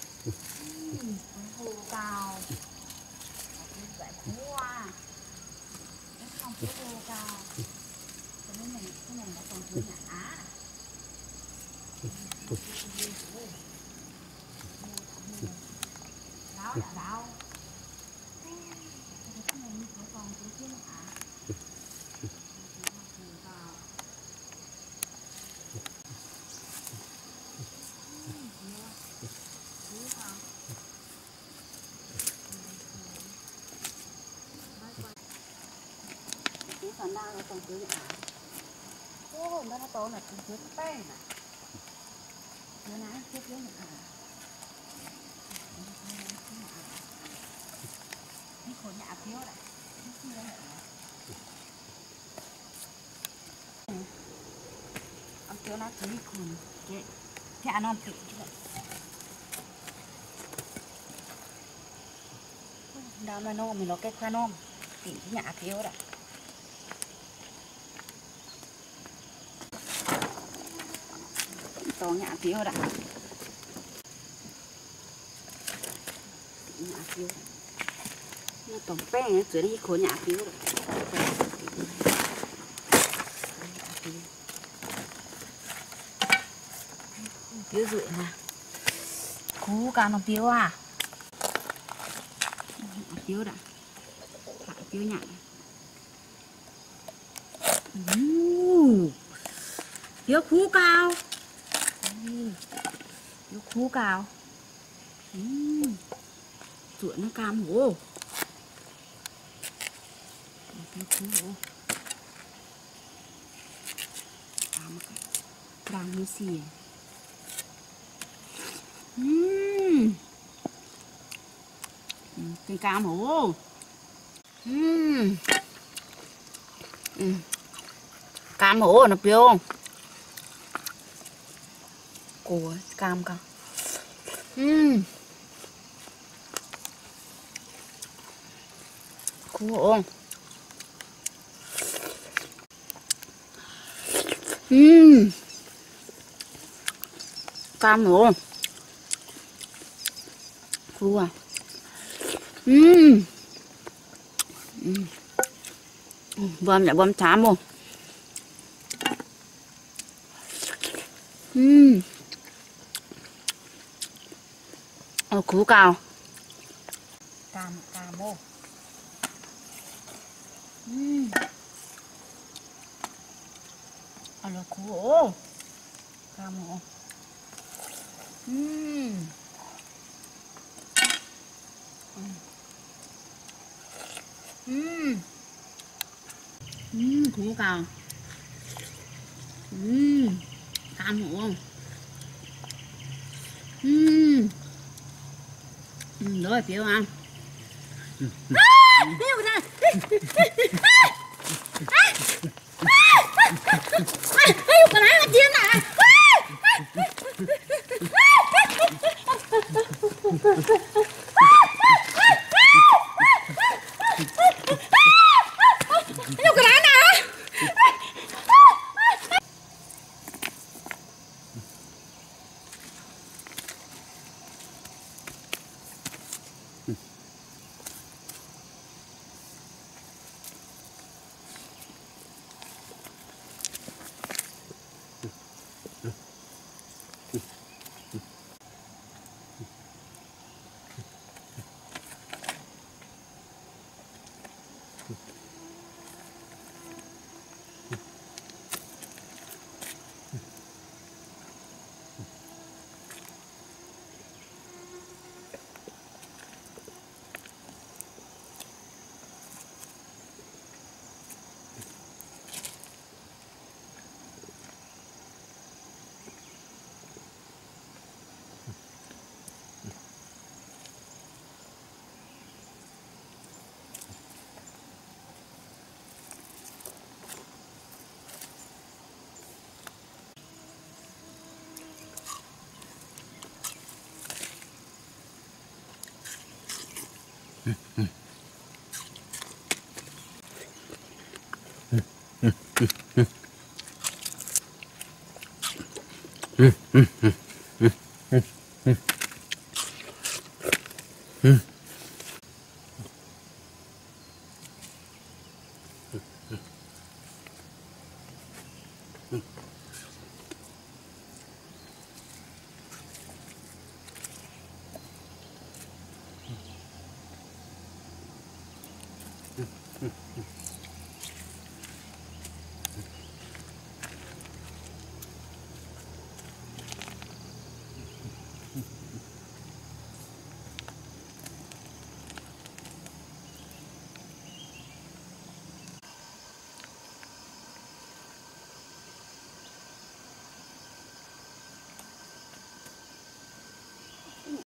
hồ cao. Vậy hoa. Nó không có hồ cao. Cho nên cái này là còn phía nhà Á. Đau là đau. Cái này như thế còn phía nhà Á. Cái phần đau nó còn phía nhà Á. Ô, nó to là phía cái này. Nó nãy phía nhà Á. Cái khổ nhà phía này. Ông phía nó chỉ khủng. Cái ăn non kỹ chứ vậy. Đào nó nôm mình nó cái khoa nôm. Kỹ cái nhà phía đấy. To nhà phía đấy. Nhà phía. Nó tổng bé nó dưới đây khổ nhà phía rồi. Phía rưỡi mà. Cú cả nó phiếu à. Phiếu đã. Phải phiếu nhạc. Phiếu cú cao. Phiếu cú cao. Rưỡi nó cam hổ. Phiếu cú hổ. Cam cái. Đang như xìa. Cây cam hổ. Cam hổ nó phiêu. Cổ cam cả. Cú hổ. Cam hổ. Cú à. Bơm lại bơm chám không? Cú cao. Cam ô. Là cú ô. Cam ô. Cú cao. Cam hổ. Rồi phiếu ăn. Phiếu ra. Ai cái này mà chiên à. Ai cái này nè.